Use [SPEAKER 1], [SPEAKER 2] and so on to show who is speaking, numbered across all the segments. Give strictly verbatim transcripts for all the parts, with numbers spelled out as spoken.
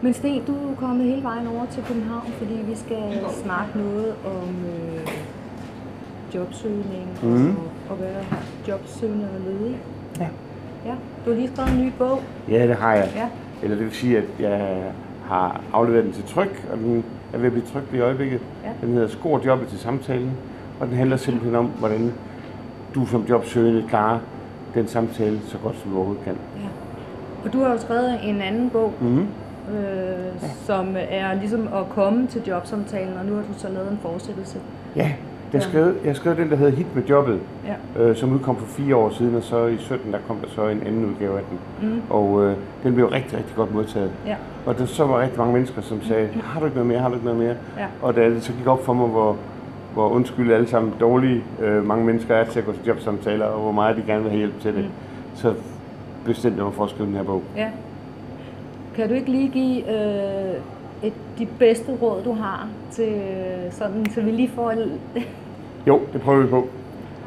[SPEAKER 1] Men Sten, du er kommet hele vejen over til København, fordi vi skal snakke noget om øh, jobsøgning mm. og, og være jobsøgende og ledig.
[SPEAKER 2] Ja.
[SPEAKER 1] Ja. Du har lige skrevet en ny bog.
[SPEAKER 2] Ja, det har jeg.
[SPEAKER 1] Ja.
[SPEAKER 2] Eller det vil sige, at jeg har afleveret den til tryk, og den er ved at blive trykt i øjeblikket. Ja. Den hedder Skor jobbet til samtalen, og den handler simpelthen om, hvordan du som jobsøgende klarer den samtale så godt, som du overhovedet kan.
[SPEAKER 1] Ja. Og du har jo skrevet en anden bog, mm. øh, ja. som er ligesom at komme til jobsamtalen, og nu har du så lavet en fortsættelse.
[SPEAKER 2] Ja, jeg skrev, jeg skrev den, der hedder Hit med jobbet,
[SPEAKER 1] ja.
[SPEAKER 2] øh, som udkom for fire år siden, og så i sytten der kom der så en anden udgave af den. Mm. Og øh, den blev rigtig, rigtig godt modtaget. Ja. Og der så var rigtig mange mennesker, som sagde, har du ikke noget mere, har du ikke noget mere? Ja. Og da det så gik op for mig, hvor, hvor undskyld alle sammen dårlige øh, mange mennesker er til at gå til jobsamtaler, og hvor meget de gerne vil have hjælp til det, mm. så bestemte jeg mig for at skrive den her bog.
[SPEAKER 1] Ja. Kan du ikke lige give øh, et, de bedste råd, du har, til, sådan, så vi lige får et...
[SPEAKER 2] Jo, det prøver vi på.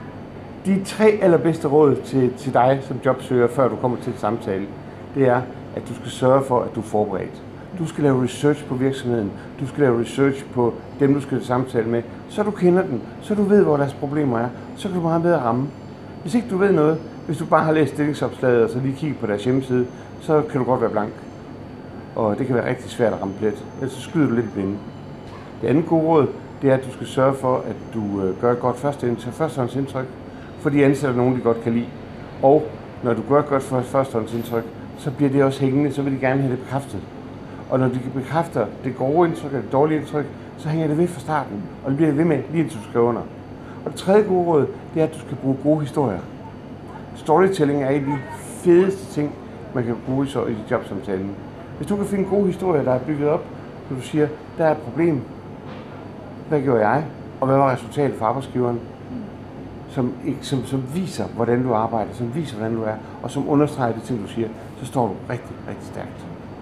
[SPEAKER 2] De tre allerbedste råd til, til dig som jobsøger, før du kommer til et samtale, det er, at du skal sørge for, at du er forberedt. Du skal lave research på virksomheden. Du skal lave research på dem, du skal samtale med. Så du kender dem, så du ved, hvor deres problemer er. Så kan du meget bedre ramme. Hvis ikke du ved noget, hvis du bare har læst stillingsopslaget og så lige kigge på deres hjemmeside, så kan du godt være blank. Og det kan være rigtig svært at ramme plet. Ellers så skyder du lidt i blinde. Det andet gode råd, det er, at du skal sørge for, at du gør et godt førstehåndsindtryk, for de ansætter nogen, de godt kan lide. Og når du gør et godt førstehåndsindtryk, så bliver det også hængende, så vil de gerne have det bekræftet. Og når de bekræfter det gode indtryk og det dårlige indtryk, så hænger det ved fra starten, og det bliver ved med, lige indtil du skriver under. Og det tredje gode råd, det er, at du skal bruge gode historier. Storytelling er en af de fedeste ting, man kan bruge i jobsamtalen. Hvis du kan finde gode historier, der er bygget op, så du siger, der er et problem, hvad gjorde jeg, og hvad var resultatet for arbejdsgiveren, som, som, som viser, hvordan du arbejder, som viser, hvordan du er, og som understreger de ting, du siger, så står du rigtig, rigtig stærkt.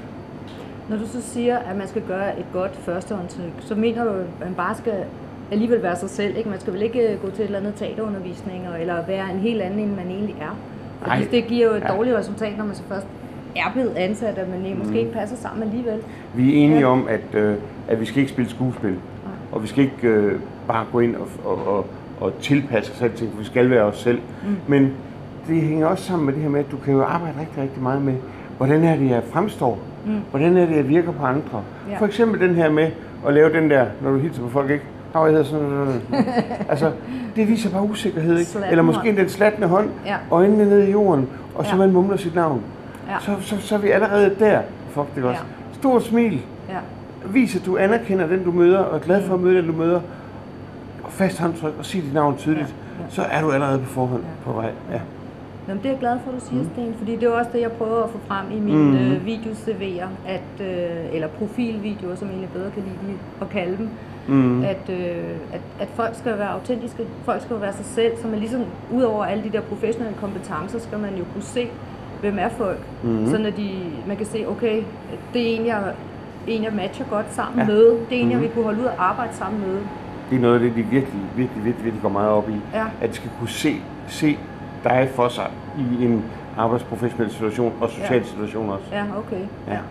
[SPEAKER 1] Når du så siger, at man skal gøre et godt førstehåndsindtryk, så mener du, at man bare skal alligevel være sig selv, ikke? Man skal vel ikke gå til et eller andet teaterundervisning, eller være en helt anden, end man egentlig er. Fordi
[SPEAKER 2] Nej.
[SPEAKER 1] det giver jo et ja. dårligt resultat, når man så først er blevet ansat, at man måske mm. ikke passer sammen alligevel.
[SPEAKER 2] Vi er enige ja. om, at, øh, at vi skal ikke spille skuespil, Nej. og vi skal ikke øh, bare gå ind og, og, og, og tilpasse os selv, for vi skal være os selv. Mm. Men det hænger også sammen med det her med, at du kan jo arbejde rigtig, rigtig meget med, hvordan er det, jeg fremstår? Mm. Hvordan er det, jeg virker på andre? Ja. For eksempel den her med at lave den der, når du hilser på folk, ikke? Nå, jeg hedder sådan altså, det viser bare usikkerhed, ikke? Eller måske den slattende hånd, ja. øjnene ned i jorden, og så ja. man mumler sit navn. Ja. Så, så, så er vi allerede der. Fuck det også. Ja. Stort smil. Ja. Vis, at du anerkender den, du møder, og er glad for at møde den, du møder. Og fast håndtryk, og sig dit navn tydeligt. Ja. Ja. Så er du allerede på forhånd ja. på vej. Ja.
[SPEAKER 1] Jamen, det er jeg glad for, at du siger, mm. Sten, fordi det er også det, jeg prøver at få frem i mine mm. øh, video-C V'er, at, øh, eller profilvideoer, som jeg egentlig bedre kan lide at kalde dem, mm. at, øh, at, at folk skal være autentiske, folk skal være sig selv, så man ligesom, ud over alle de der professionelle kompetencer, skal man jo kunne se, hvem er folk, mm. så når de, man kan se, okay, det er en, jeg, en, jeg matcher godt sammen ja. med, det er en, jeg mm. vil kunne holde ud og arbejde sammen med. Det
[SPEAKER 2] er noget af det, de virkelig, virkelig, virkelig, virkelig går meget op i, ja. at de skal kunne se, se dig for sig i en arbejdsprofessionel situation og social ja. situation også.
[SPEAKER 1] Ja, okay. Ja. Ja.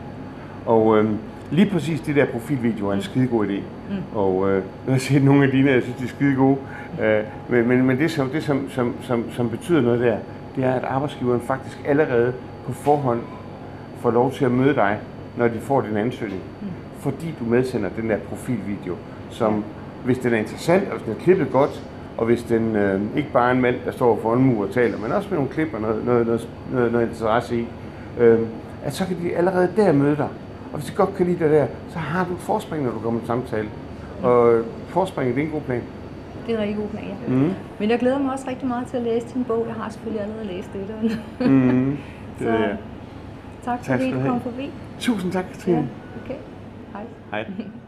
[SPEAKER 2] Og øhm, lige præcis det der profilvideo er en skide god idé. Mm. Og øh, jeg har set nogle af dine, jeg synes, de er skide gode. Øh, men men, men det, som, det som, som, som, som betyder noget der, det er, at arbejdsgiveren faktisk allerede på forhånd får lov til at møde dig, når de får din ansøgning. Mm. Fordi du medsender den der profilvideo, som hvis den er interessant, og hvis den er klippet godt, og hvis den øh, ikke bare er en mand, der står for en mur og taler, men også med nogle klip og noget, noget, noget, noget, noget interesse i, øh, at så kan de allerede der møde dig. Og hvis de godt kan lide dig der, så har du et forspring, når du kommer til samtale. Mm. Og forspringet, det er en god plan.
[SPEAKER 1] Det er en rigtig god plan, ja. Mm. Men jeg glæder mig også rigtig meget til at læse din bog. Jeg har selvfølgelig allerede læst det.
[SPEAKER 2] mm. det
[SPEAKER 1] så tak fordi du kom forbi.
[SPEAKER 2] Tusind tak, Katrine.
[SPEAKER 1] Ja, okay. Hej.
[SPEAKER 2] Hej.